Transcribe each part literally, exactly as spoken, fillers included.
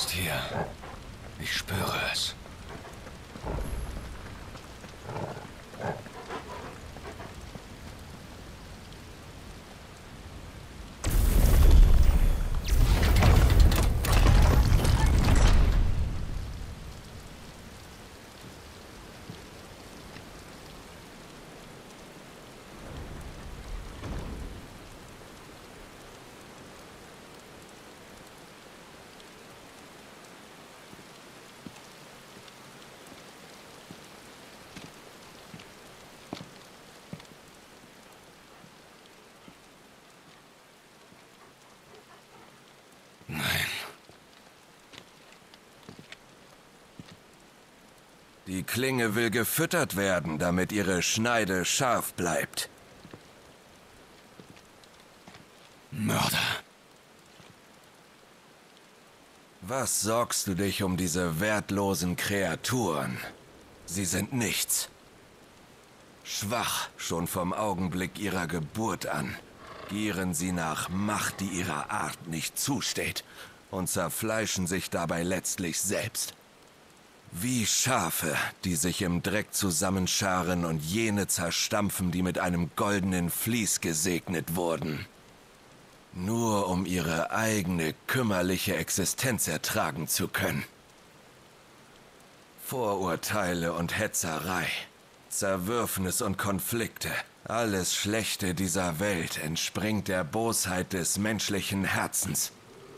ist hier. Ich spüre es. Die Klinge will gefüttert werden, damit ihre Schneide scharf bleibt. Mörder. Was sorgst du dich um diese wertlosen Kreaturen? Sie sind nichts. Schwach schon vom Augenblick ihrer Geburt an. Gieren sie nach Macht, die ihrer Art nicht zusteht, und zerfleischen sich dabei letztlich selbst. Wie Schafe, die sich im Dreck zusammenscharen und jene zerstampfen, die mit einem goldenen Vlies gesegnet wurden. Nur um ihre eigene kümmerliche Existenz ertragen zu können. Vorurteile und Hetzerei, Zerwürfnis und Konflikte, alles Schlechte dieser Welt entspringt der Bosheit des menschlichen Herzens.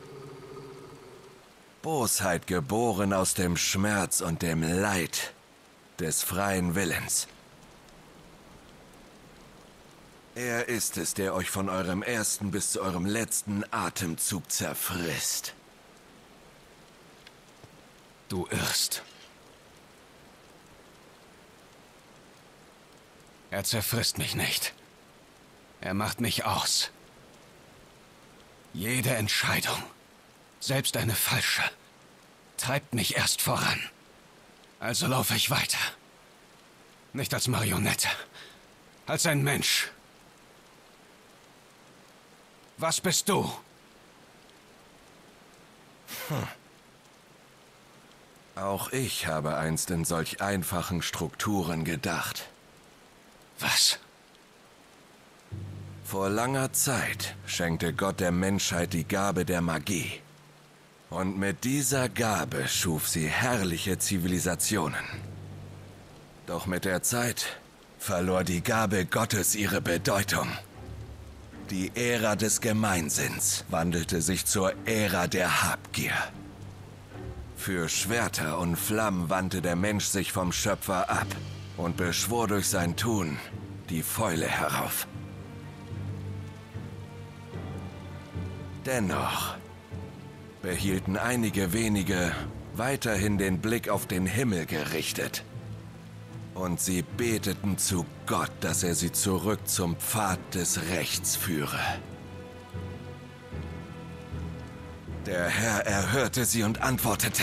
Bosheit geboren aus dem Schmerz und dem Leid des freien Willens. Er ist es, der euch von eurem ersten bis zu eurem letzten Atemzug zerfrisst. Du irrst. Er zerfrisst mich nicht. Er macht mich aus. Jede Entscheidung, selbst eine falsche, treibt mich erst voran. Also laufe ich weiter. Nicht als Marionette, als ein Mensch. Was bist du? Hm. Auch ich habe einst in solch einfachen Strukturen gedacht. Was? Vor langer Zeit schenkte Gott der Menschheit die Gabe der Magie. Und mit dieser Gabe schuf sie herrliche Zivilisationen. Doch mit der Zeit verlor die Gabe Gottes ihre Bedeutung. Die Ära des Gemeinsinns wandelte sich zur Ära der Habgier. Für Schwerter und Flammen wandte der Mensch sich vom Schöpfer ab und beschwor durch sein Tun die Fäule herauf. Dennoch behielten einige wenige weiterhin den Blick auf den Himmel gerichtet. Und sie beteten zu Gott, dass er sie zurück zum Pfad des Rechts führe. Der Herr erhörte sie und antwortete: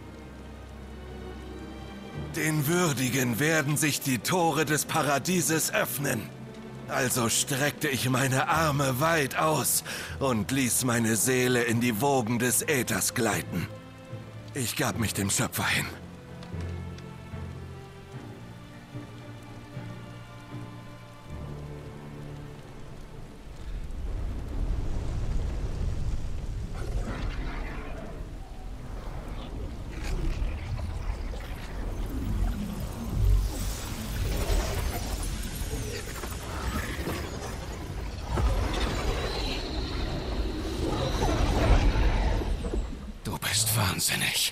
Den Würdigen werden sich die Tore des Paradieses öffnen. Also streckte ich meine Arme weit aus und ließ meine Seele in die Wogen des Äthers gleiten. Ich gab mich dem Schöpfer hin. Wahnsinnig.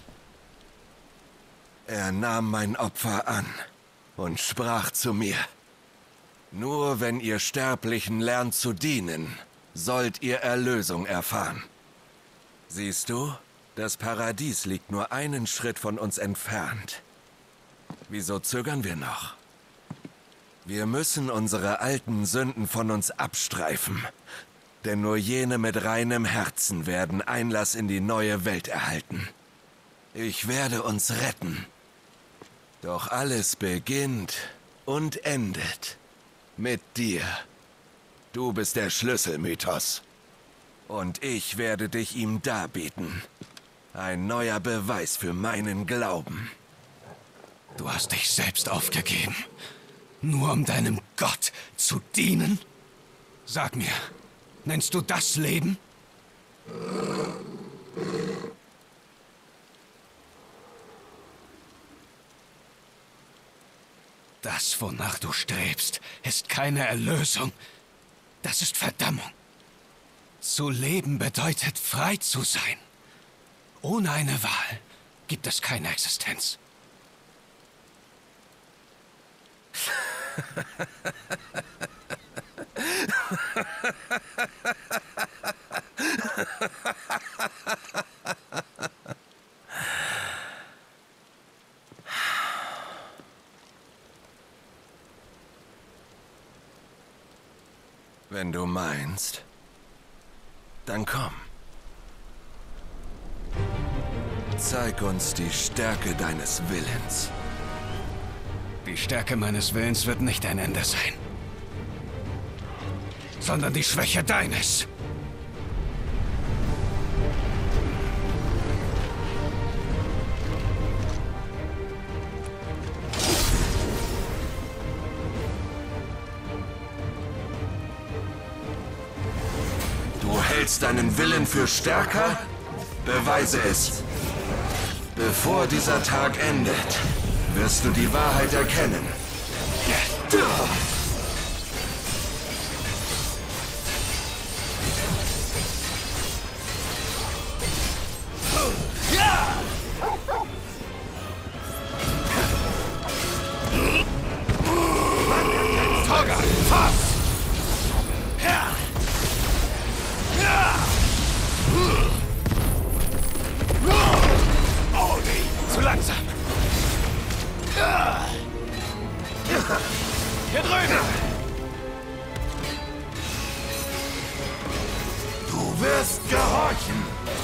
Er nahm mein Opfer an und sprach zu mir: Nur wenn ihr Sterblichen lernt zu dienen, sollt ihr Erlösung erfahren. Siehst du, das Paradies liegt nur einen Schritt von uns entfernt. Wieso zögern wir noch? Wir müssen unsere alten Sünden von uns abstreifen. Denn nur jene mit reinem Herzen werden Einlass in die neue Welt erhalten. Ich werde uns retten. Doch alles beginnt und endet mit dir. Du bist der Schlüssel, Mythos. Und ich werde dich ihm darbieten. Ein neuer Beweis für meinen Glauben. Du hast dich selbst aufgegeben, nur um deinem Gott zu dienen? Sag mir, nennst du das Leben? Das, wonach du strebst, ist keine Erlösung. Das ist Verdammung. Zu leben bedeutet, frei zu sein. Ohne eine Wahl gibt es keine Existenz. Wenn du meinst, dann komm. Zeig uns die Stärke deines Willens. Die Stärke meines Willens wird nicht ein Ende sein, sondern die Schwäche deines. Du hältst deinen Willen für stärker? Beweise es. Bevor dieser Tag endet, wirst du die Wahrheit erkennen. Toga, fass! Zu langsam! Hier drüben! Du wirst gehorchen.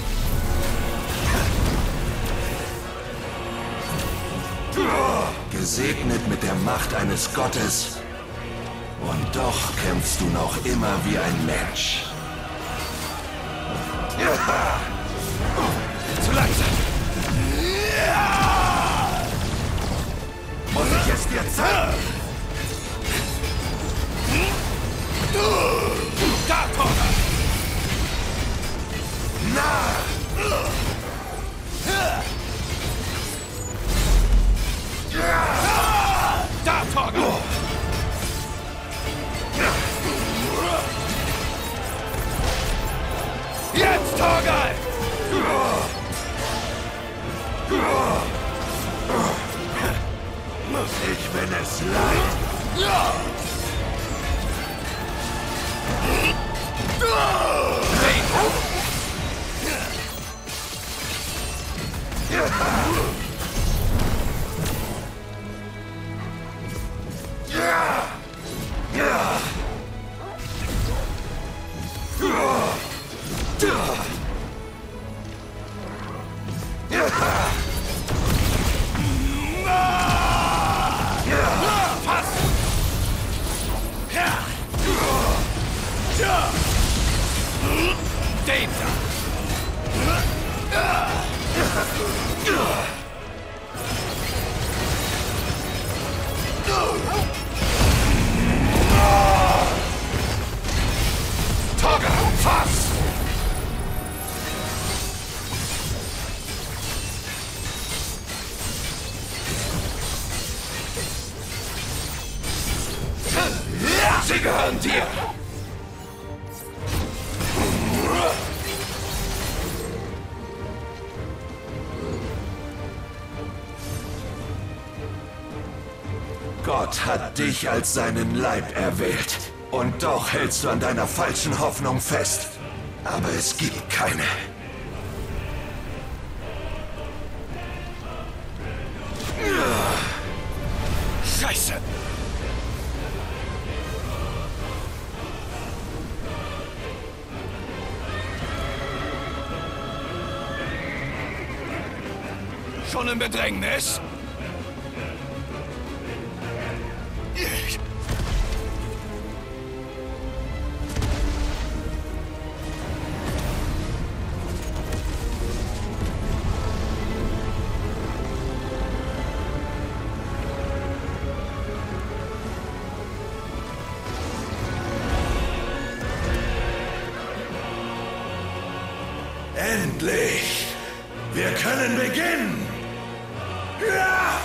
Gesegnet mit der Macht eines Gottes. Und doch kämpfst du noch immer wie ein Mensch. Zu langsam! Muss ich es dir zeigen? Da, Toga! Na! Da, Toga! Jetzt, Torgal! Ich bin es leid. Den da! Toga, fass! Sie gehören dir! Gott hat dich als seinen Leib erwählt. Und doch hältst du an deiner falschen Hoffnung fest. Aber es gibt keine. Scheiße! Schon im Bedrängnis? Wir können beginnen! Ja!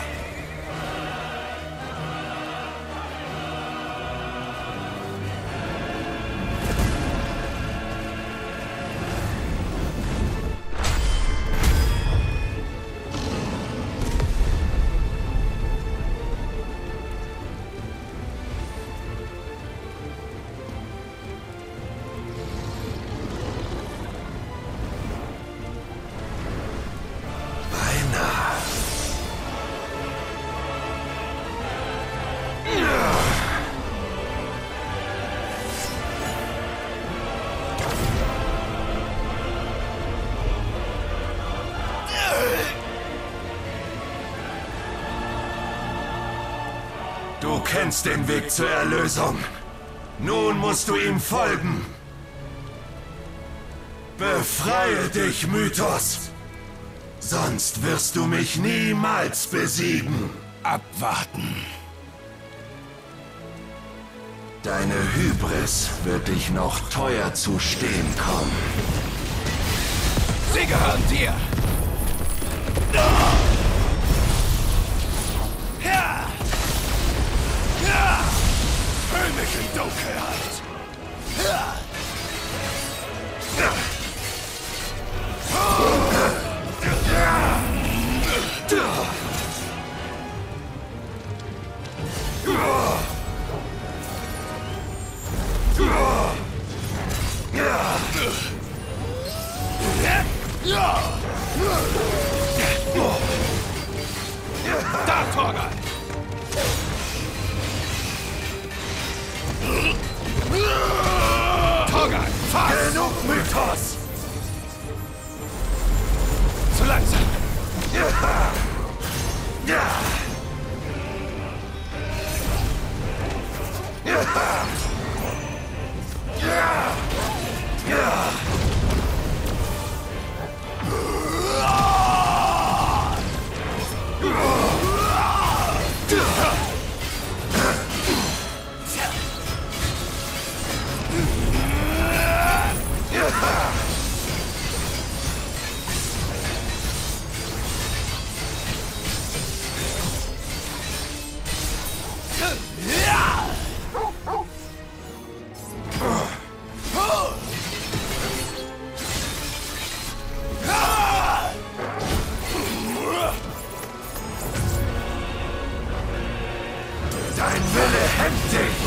Du kennst den Weg zur Erlösung. Nun musst du ihm folgen. Befreie dich, Mythos. Sonst wirst du mich niemals besiegen. Abwarten. Deine Hybris wird dich noch teuer zu stehen kommen. Sie gehören dir. Ja! Ja! Hüll mich in Dunkelheit! Ja! Ja! Da, Torgal! Torgal, fass! Genug, Mythos! Zu langsam! Ja! Ja! Ja! Ja! Ja! Dein Wille hemmt dich!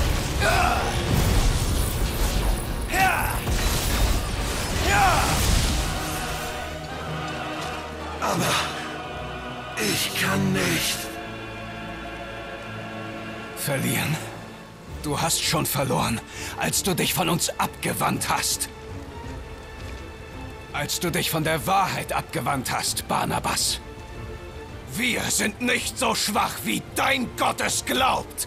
Aber ich kann nicht. Verlieren? Du hast schon verloren, als du dich von uns abgewandt hast. Als du dich von der Wahrheit abgewandt hast, Barnabas. Wir sind nicht so schwach, wie dein Gott es glaubt.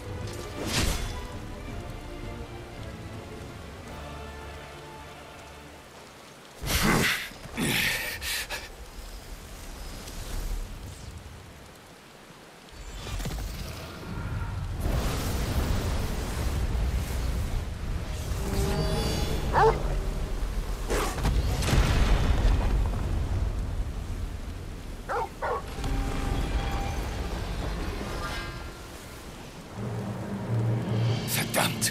Verdammt!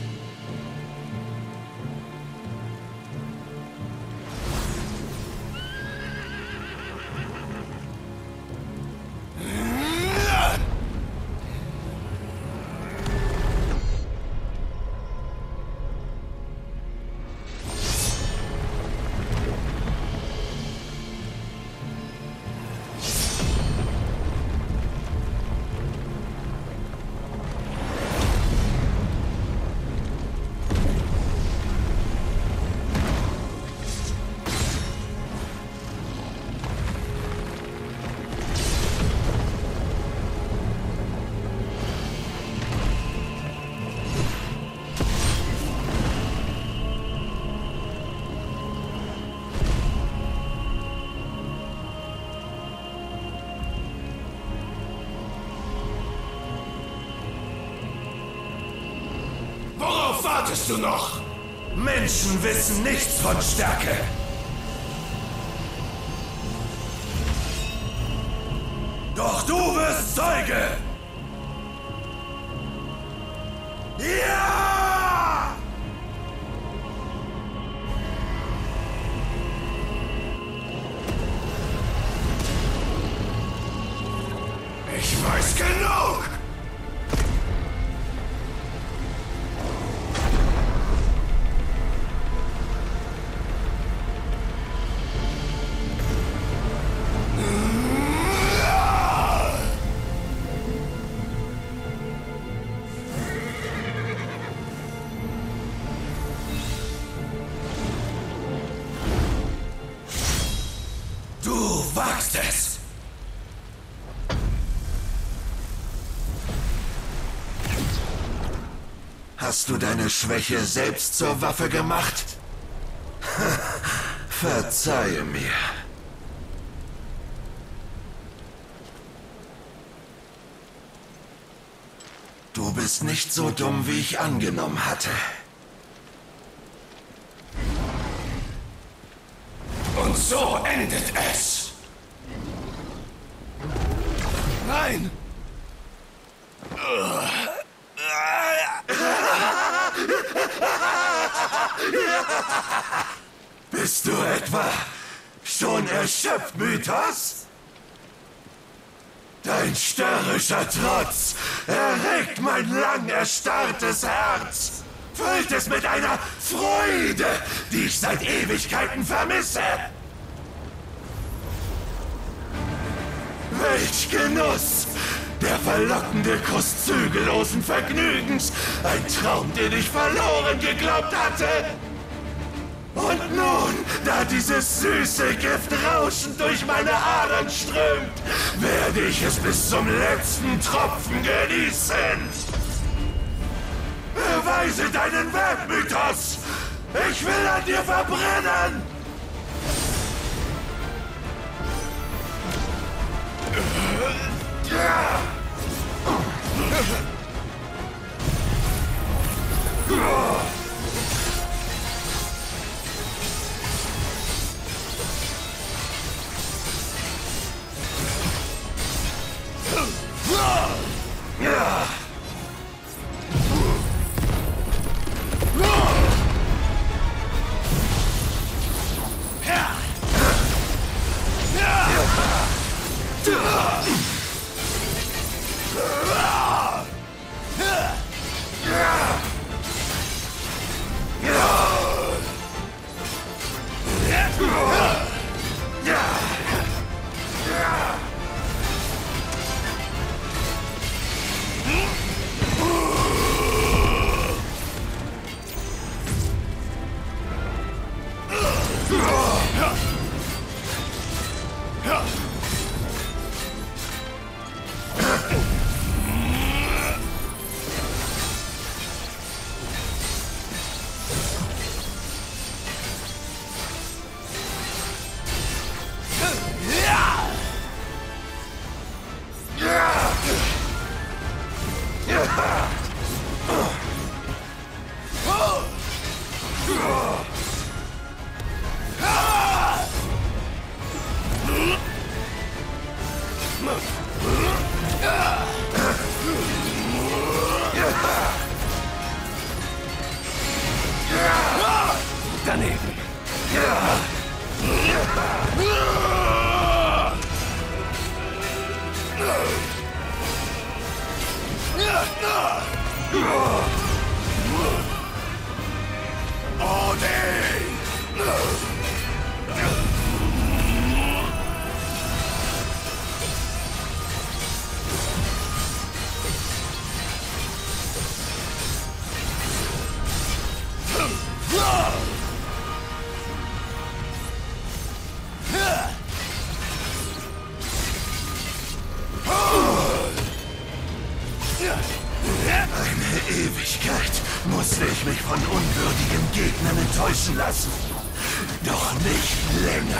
Worauf wartest du noch? Menschen wissen nichts von Stärke. Doch du wirst Zeuge! Ja! Ich weiß genug! Du wagst es! Hast du deine Schwäche selbst zur Waffe gemacht? Verzeihe mir. Du bist nicht so dumm, wie ich angenommen hatte. Und so endet es. Nein! Bist du etwa schon erschöpft, Mythos? Dein störrischer Trotz erregt mein lang erstarrtes Herz, füllt es mit einer Freude, die ich seit Ewigkeiten vermisse. Welch Genuss! Der verlockende Kuss zügellosen Vergnügens, ein Traum, den ich verloren geglaubt hatte. Und nun, da dieses süße Gift rauschend durch meine Adern strömt, werde ich es bis zum letzten Tropfen genießen. Beweise deinen Wert, Mythos! Ich will an dir verbrennen! Ja! Daneben. Eine Ewigkeit musste ich mich von unwürdigen Gegnern enttäuschen lassen. Doch nicht länger.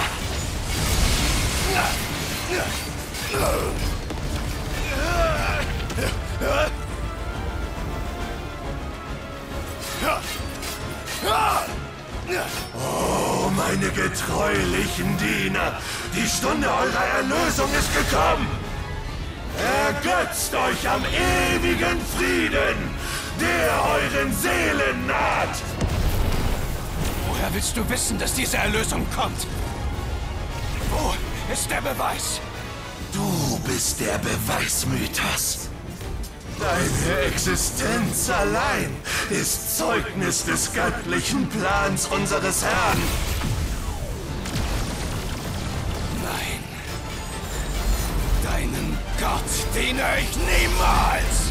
Oh, meine getreulichen Diener, die Stunde eurer Erlösung ist gekommen. ergötzt euch am ewigen Frieden, der euren Seelen naht. Woher willst du wissen, dass diese Erlösung kommt? Wo ist der Beweis? Du bist der Beweis, Mythos. Deine Existenz allein ist Zeugnis des göttlichen Plans unseres Herrn. Nein. Deinen Gott diene ich niemals!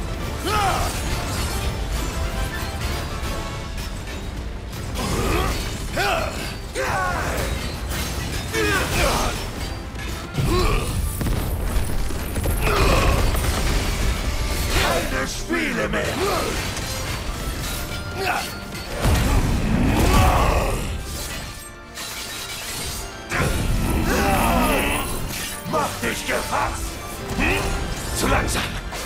Keine Spiele mehr! Mach dich gefasst! Zu langsam!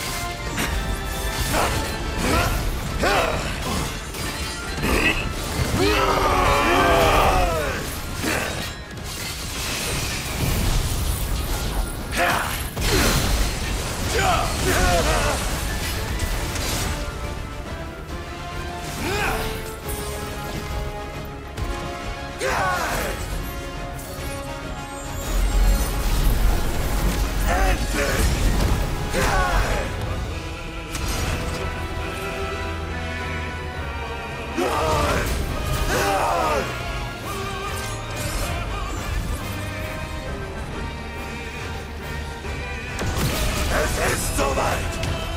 Es ist soweit!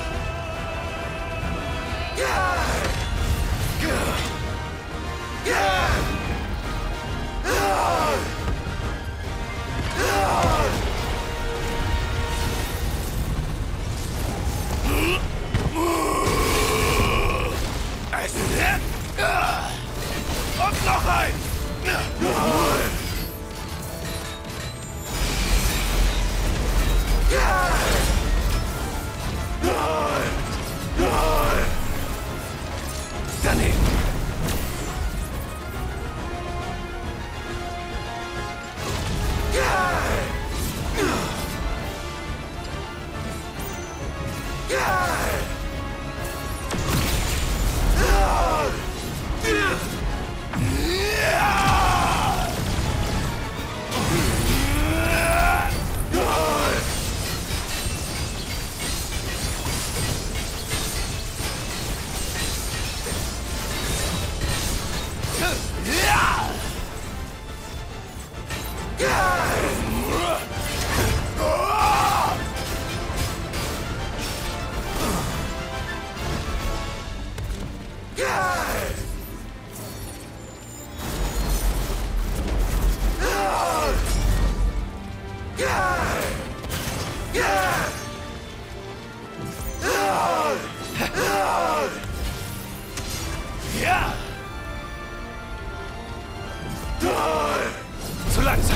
Und noch ein! Daneben! Ja! Zu langsam!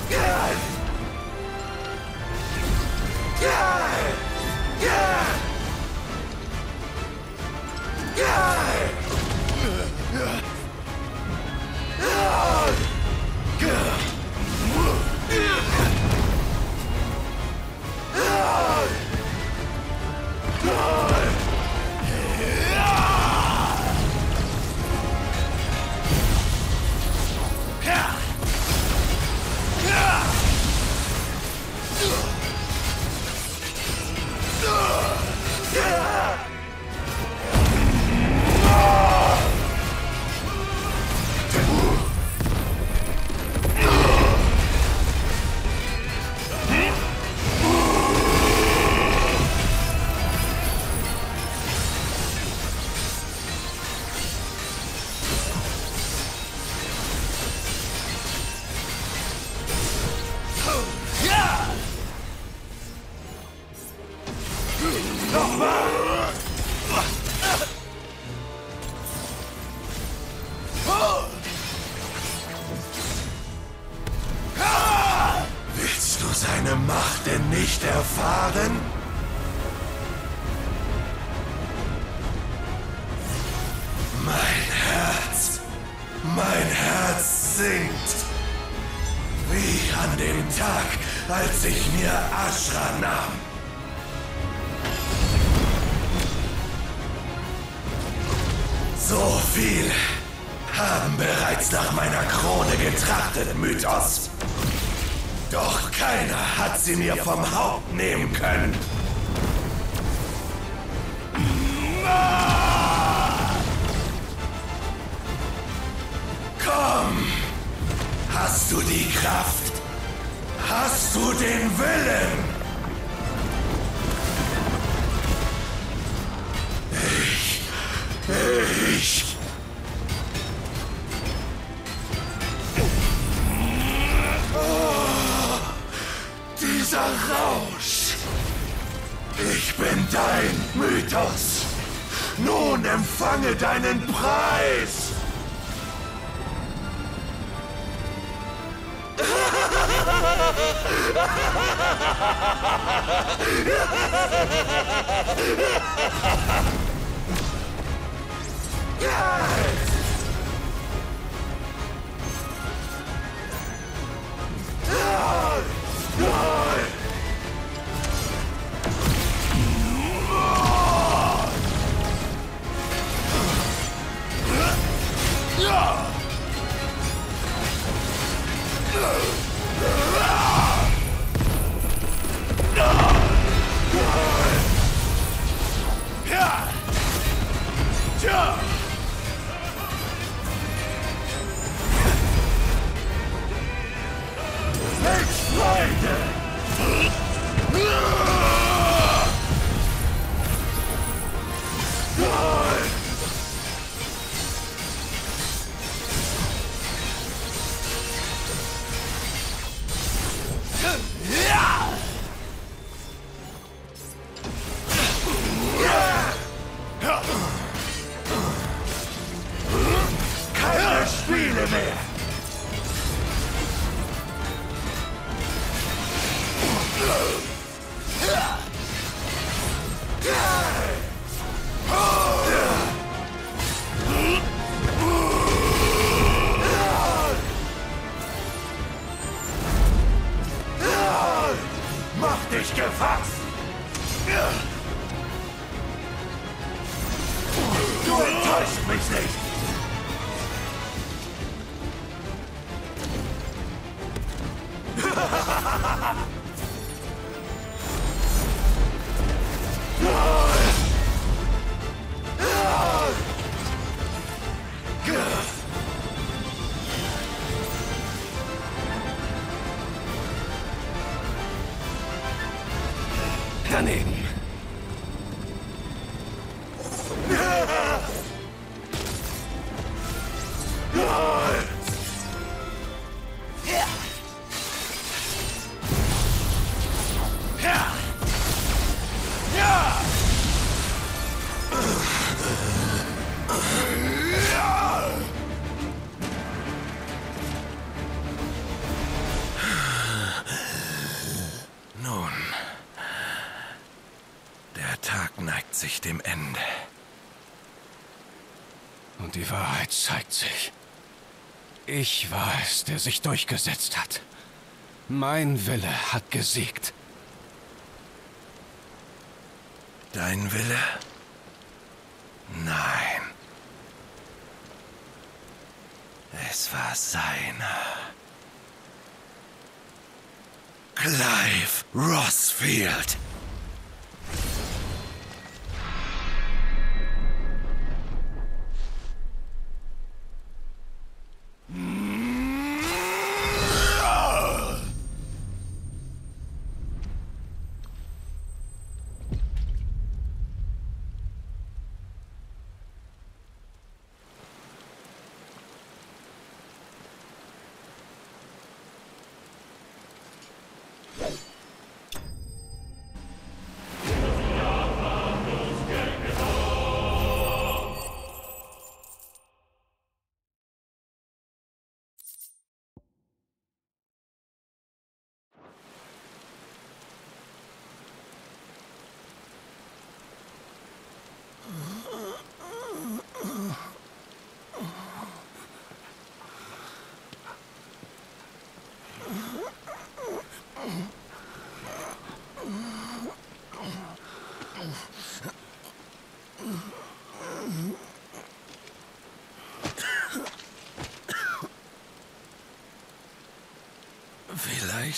Willst du seine Macht denn nicht erfahren? Mein Herz, mein Herz singt. Wie an dem Tag, als ich mir Ashra nahm. So viel haben bereits nach meiner Krone getrachtet, Mythos. Doch keiner hat sie mir vom Haupt nehmen können. Komm! Hast du die Kraft? Hast du den Willen? Ich... Ich... Oh, dieser Rausch! Ich bin dein Mythos! Nun empfange deinen Preis! Keine Spiele mehr! Mach dich gefasst! Du enttäuscht mich nicht! Daneben. Nun, der Tag neigt sich dem Ende. Und die Wahrheit zeigt sich. Ich war es, der sich durchgesetzt hat. Mein Wille hat gesiegt. Dein Wille? Nein. Es war seiner. Clive Rossfield.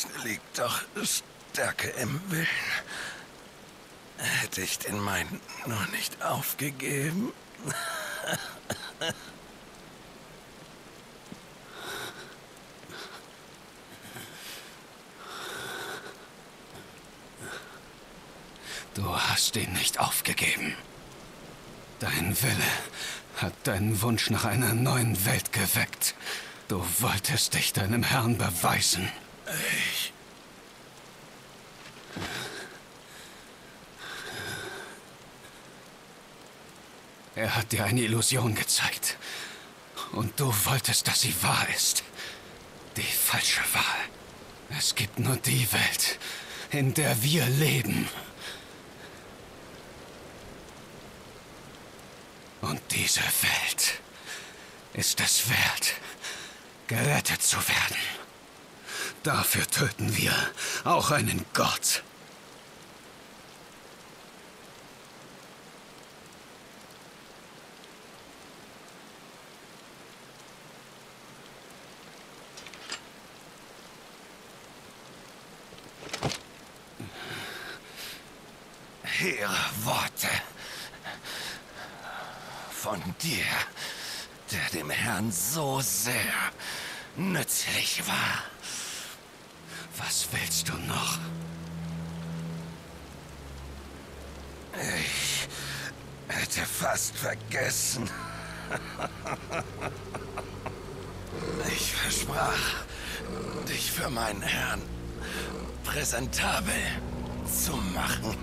liegt doch Stärke im Willen. Hätte ich den meinen nur nicht aufgegeben. Du hast ihn nicht aufgegeben. Dein Wille hat deinen Wunsch nach einer neuen Welt geweckt. Du wolltest dich deinem Herrn beweisen. Ich... Er hat dir eine Illusion gezeigt. Und du wolltest, dass sie wahr ist. Die falsche Wahl. Es gibt nur die Welt, in der wir leben. Und diese Welt ist es wert, gerettet zu werden. Dafür töten wir auch einen Gott. Ihre Worte von dir, der dem Herrn so sehr nützlich war. Was willst du noch? Ich hätte fast vergessen. Ich versprach, dich für meinen Herrn präsentabel zu machen.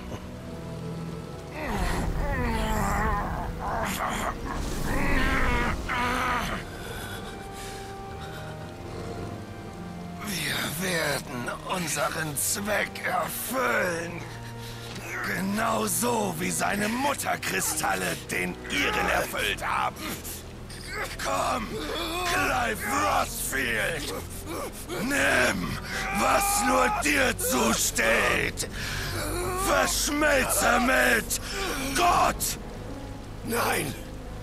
Wir werden unseren Zweck erfüllen. Genauso wie seine Mutterkristalle den ihren erfüllt haben. Komm, Clive Rothfield! Nimm, was nur dir zusteht! Verschmelze mit Gott! Nein!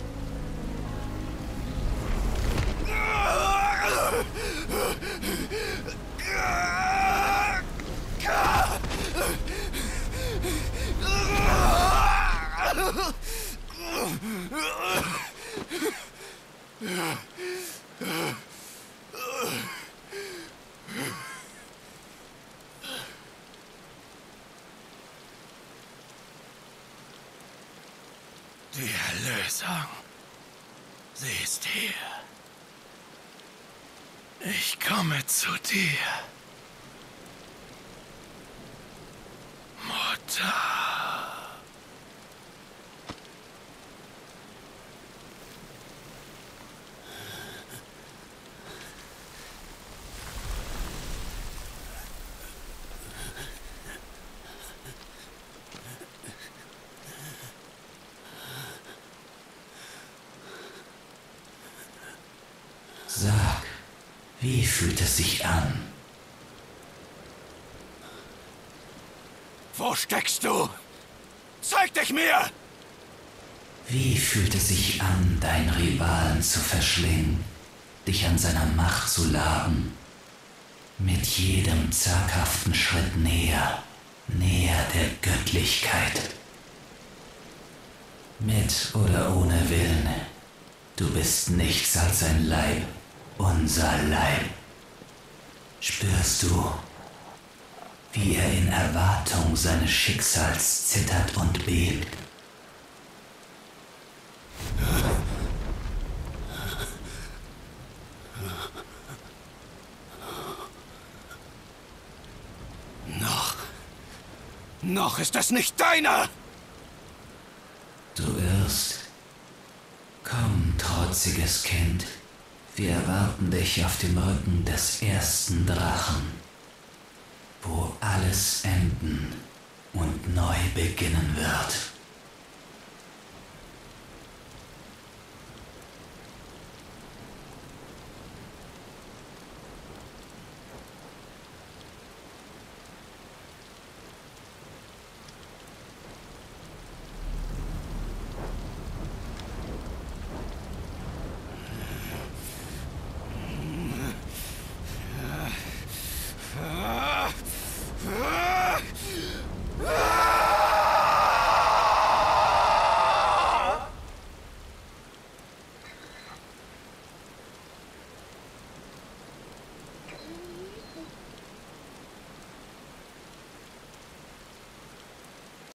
Die Erlösung, sie ist hier. Ich komme zu dir, Mutter. Sag, wie fühlt es sich an? Wo steckst du? Zeig dich mir! Wie fühlt es sich an, deinen Rivalen zu verschlingen, dich an seiner Macht zu laben? Mit jedem zaghaften Schritt näher, näher der Göttlichkeit. Mit oder ohne Willen, du bist nichts als ein Leib, unser Leib. Spürst du, wie er in Erwartung seines Schicksals zittert und bebt? Noch. Noch ist es nicht deiner! Du irrst. Komm, trotziges Kind. Wir erwarten dich auf dem Rücken des ersten Drachen, wo alles enden und neu beginnen wird.